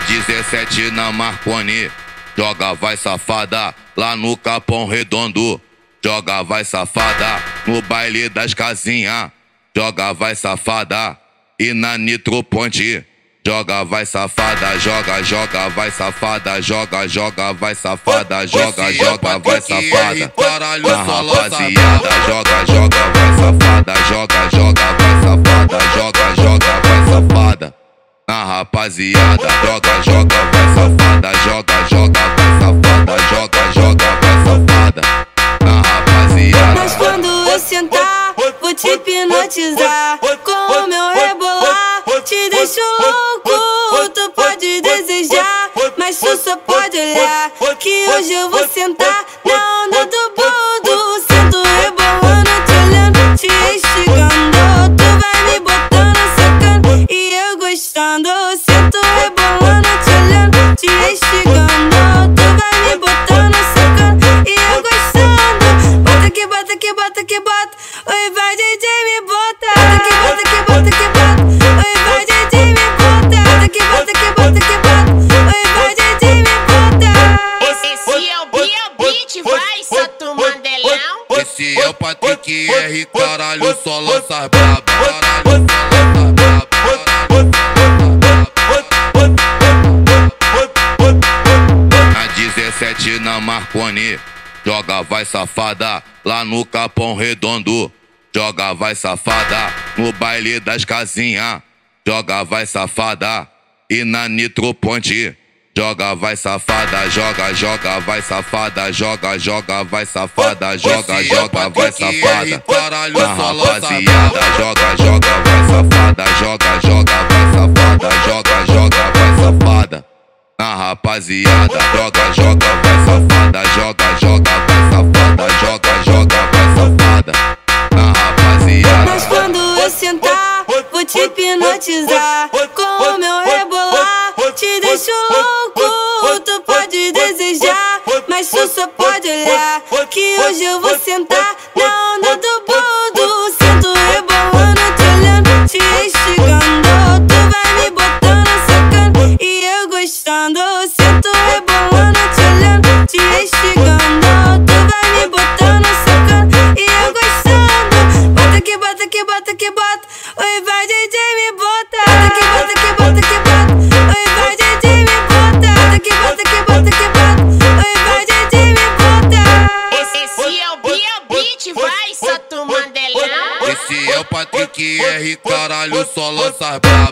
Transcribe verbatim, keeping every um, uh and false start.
dezessete na Marconi, joga vai safada lá no Capão Redondo. Joga vai safada no baile das casinhas. Joga vai safada e na Nitro Ponte. Joga vai safada, joga, joga vai safada, joga, joga vai safada, joga, joga vai safada. Na rapaziada, joga, joga vai safada, joga, joga vai safada, joga, joga vai safada. Na rapaziada, joga, joga vai safada, joga, joga vai safada, joga, joga vai safada. Na rapaziada. Mas quando eu sentar, vou te hipnotizar. Com o meu rebolar, te deixo louco. Tu pode desejar, mas tu só pode olhar. Que hoje eu vou sentar na onda do boldo. Sinto rebolando, te olhando, te instigando. Tu vai me botando, sacando e eu gostando. Sinto rebolando, te olhando, te instigando. Tu vai me botando, sacando e eu gostando. Bota que bota que bota que bota. Oi, vai D J me bota. Bota que bota que bota que bota. Oi, vai D J me bota. Bota que bota que bota que bota. Oi, vai D J me bota. Esse é o Bia Beat, vai, Santo Mandelão. Esse é o Patrick R, caralho, só lança braba. Caralho, só lança braba. Na dezessete na Marconi, joga vai safada lá no Capão Redondo. Joga vai safada no baile das casinhas. Joga vai safada e na Nitro Ponte. Joga vai safada, joga, joga vai safada, joga, joga vai safada, joga, joga vai safada. Na rapaziada, joga, joga vai safada, joga, joga vai safada, joga, joga vai safada. Na rapaziada, joga, joga vai safada, joga, joga vai safada, joga, joga vai safada. Na rapaziada. Mas quando eu sentar, vou te hipnotizar. Com o meu rebolar, te deixo louco. Tu pode desejar, mas tu só pode olhar. Que hoje eu vou sentar na onda do boldo. Sinto rebolando, te olhando, te instigando. Tu vai me botando, sacando e eu gostando. Sinto rebolando, te olhando, te instigando. Tu vai me botando, sacando e eu gostando. Bota que bota que bota que bota. Oi, vai D J me bota. Bota que bota que bota que bota. Oi, vai D J me bota. Bota que bota que bota que bota. Oi, vai D J me bota. Esse é o Bia Beat, vai, Santo Mandelão. Esse é o Patrick R, caralho, só lança braba.